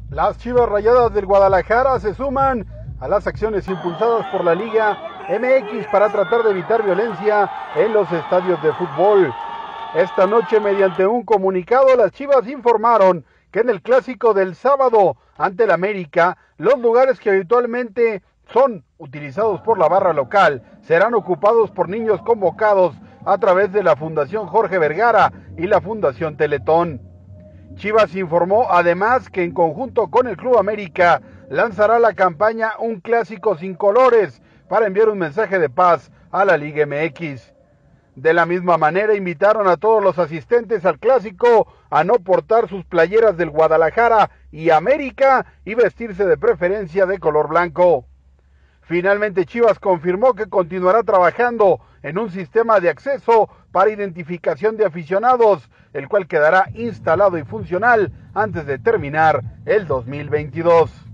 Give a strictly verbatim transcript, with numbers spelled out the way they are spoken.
Las Chivas Rayadas del Guadalajara se suman a las acciones impulsadas por la Liga M X para tratar de evitar violencia en los estadios de fútbol. Esta noche, mediante un comunicado, las Chivas informaron que en el clásico del sábado ante el América, los lugares que habitualmente son utilizados por la barra local serán ocupados por niños convocados a través de la Fundación Jorge Vergara y la Fundación Teletón. Chivas informó además que en conjunto con el Club América lanzará la campaña Un Clásico Sin Colores para enviar un mensaje de paz a la Liga M X. De la misma manera invitaron a todos los asistentes al clásico a no portar sus playeras del Guadalajara y América y vestirse de preferencia de color blanco. Finalmente, Chivas confirmó que continuará trabajando en un sistema de acceso para identificación de aficionados, el cual quedará instalado y funcional antes de terminar el dos mil veintidós.